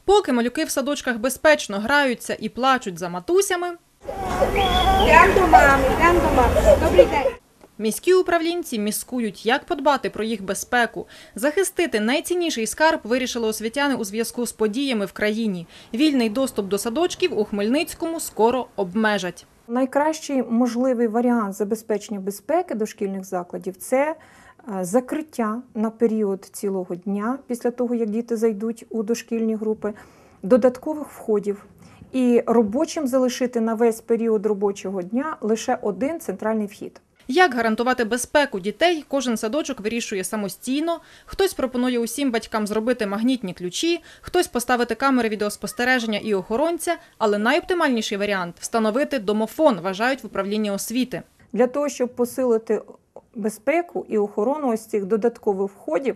Поки малюки в садочках безпечно граються і плачуть за матусями, Йдемо до мами, йдемо до мами. Добрий день. міські управлінці міскують, як подбати про їх безпеку. Захистити найцінніший скарб вирішили освітяни у зв'язку з подіями в країні. Вільний доступ до садочків у Хмельницькому скоро обмежать. Найкращий можливий варіант забезпечення безпеки дошкільних закладів – це закриття на період цілого дня, після того, як діти зайдуть у дошкільні групи, додаткових входів. І робочим залишити на весь період робочого дня лише один центральний вхід. Як гарантувати безпеку дітей, кожен садочок вирішує самостійно. Хтось пропонує усім батькам зробити магнітні ключі, хтось поставити камери відеоспостереження і охоронця, але найоптимальніший варіант – встановити домофон, вважають в управлінні освіти. Для того, щоб посилити безпеку і охорону ось цих додаткових входів,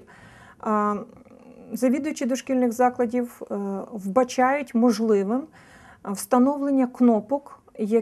завідувачі дошкільних закладів вбачають можливим встановлення кнопок,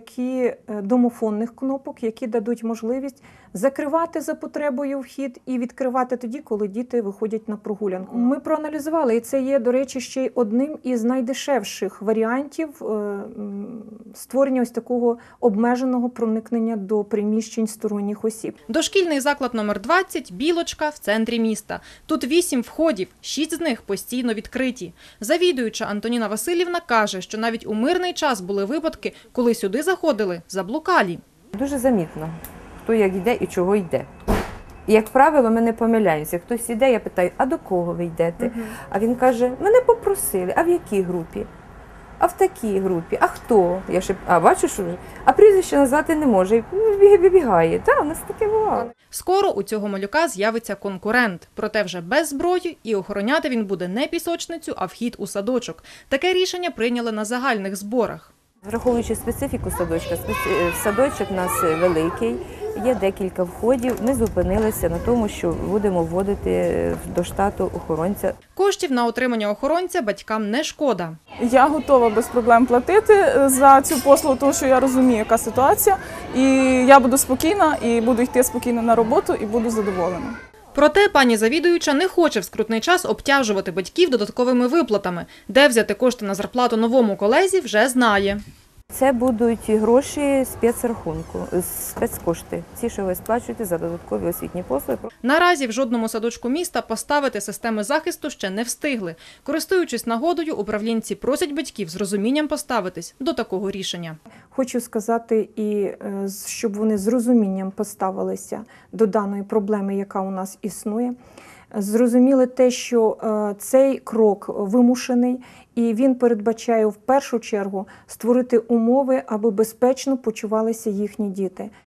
домофонних кнопок, які дадуть можливість закривати за потребою вхід і відкривати тоді, коли діти виходять на прогулянку. Ми проаналізували, і це є, до речі, ще й одним із найдешевших варіантів створення ось такого обмеженого проникнення до приміщень сторонніх осіб. Дошкільний заклад номер 20 «Білочка» в центрі міста. Тут 8 входів, 6 з них постійно відкриті. Завідуюча Антоніна Васильівна каже, що навіть у мирний час були випадки, коли сюди заходили заблукалі. Дуже замітно, хто як йде і чого йде. І, як правило, ми не помиляємося. Хтось йде, я питаю, а до кого ви йдете? А він каже, мене попросили, а в якій групі? А в такій групі, а хто? Я ще, бачиш уже? А прізвище назвати не може, вибігає. Так, у нас таке бувало. Скоро у цього малюка з'явиться конкурент, проте вже без зброї, і охороняти він буде не пісочницю, а вхід у садочок. Таке рішення прийняли на загальних зборах. Враховуючи специфіку садочка, садочок у нас великий, є декілька входів. Ми зупинилися на тому, що будемо вводити до штату охоронця. Коштів на отримання охоронця батькам не шкода. Я готова без проблем платити за цю послугу, тому що я розумію, яка ситуація. І я буду спокійна, і буду йти спокійно на роботу, і буду задоволена. Проте пані завідуюча не хоче в скрутний час обтяжувати батьків додатковими виплатами. Де взяти кошти на зарплату новому колезі, вже знає. Це будуть гроші спецрахунку, спецкошти. Ці, що ви сплачуєте за додаткові освітні послуги. Наразі в жодному садочку міста поставити системи захисту ще не встигли. Користуючись нагодою, управлінці просять батьків з розумінням поставитись до такого рішення. Хочу сказати, і щоб вони з розумінням поставилися до даної проблеми, яка у нас існує. Зрозуміли те, що цей крок вимушений, і він передбачає в першу чергу створити умови, аби безпечно почувалися їхні діти.